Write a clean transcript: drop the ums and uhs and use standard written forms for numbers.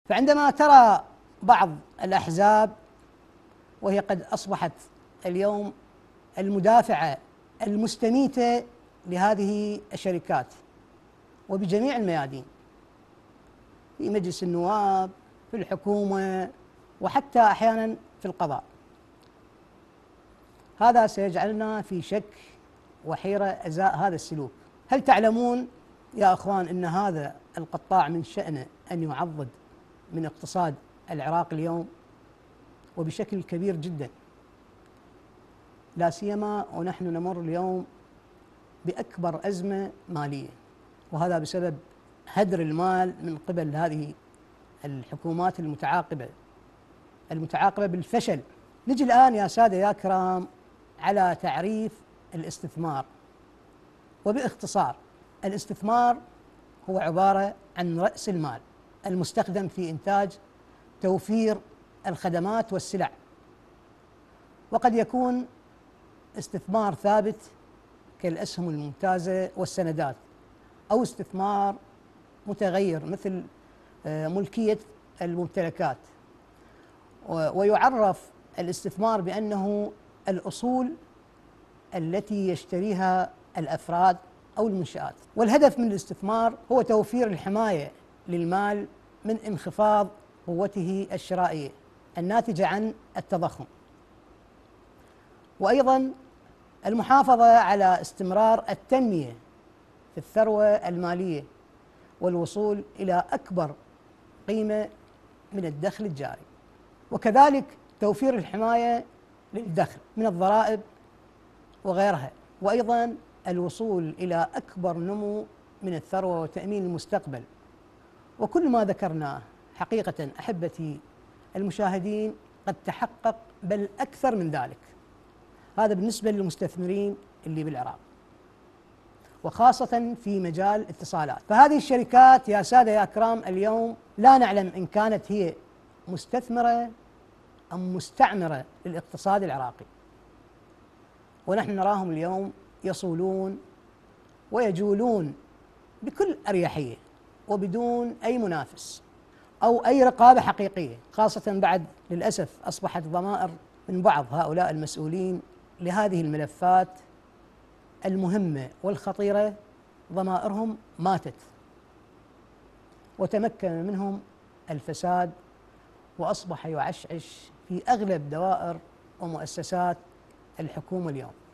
فعندما ترى بعض الأحزاب وهي قد أصبحت اليوم المدافعة المستميتة لهذه الشركات وبجميع الميادين، في مجلس النواب، في الحكومة، وحتى أحيانا في القضاء، هذا سيجعلنا في شك وحيرة أزاء هذا السلوك. هل تعلمون يا أخوان أن هذا القطاع من شأنه أن يعضد من اقتصاد العراق اليوم وبشكل كبير جدا، لا سيما ونحن نمر اليوم بأكبر أزمة مالية، وهذا بسبب هدر المال من قبل هذه الحكومات المتعاقبة بالفشل. نجي الآن يا سادة يا كرام على تعريف الاستثمار. وباختصار، الاستثمار هو عبارة عن رأس المال المستخدم في إنتاج توفير الخدمات والسلع، وقد يكون استثمار ثابت كالأسهم الممتازة والسندات، أو استثمار متغير مثل ملكية الممتلكات. ويعرف الاستثمار بأنه الأصول التي يشتريها الأفراد أو المنشآت. والهدف من الاستثمار هو توفير الحماية للمال من انخفاض قوته الشرائية الناتجة عن التضخم، وأيضا المحافظة على استمرار التنمية في الثروة المالية والوصول إلى أكبر قيمة من الدخل الجاري، وكذلك توفير الحماية للدخل من الضرائب وغيرها، وأيضا الوصول إلى أكبر نمو من الثروة وتأمين المستقبل. وكل ما ذكرناه حقيقة أحبتي المشاهدين قد تحقق، بل أكثر من ذلك. هذا بالنسبة للمستثمرين اللي بالعراق، وخاصة في مجال الاتصالات. فهذه الشركات يا سادة يا أكرام اليوم لا نعلم إن كانت هي مستثمرة أم مستعمرة للاقتصاد العراقي، ونحن نراهم اليوم يصولون ويجولون بكل أريحية وبدون أي منافس أو أي رقابة حقيقية، خاصة بعد للأسف أصبحت ضمائر من بعض هؤلاء المسؤولين لهذه الملفات المهمة والخطيرة، ضمائرهم ماتت وتمكن منهم الفساد، وأصبح يعشعش في أغلب دوائر ومؤسسات الحكومة اليوم.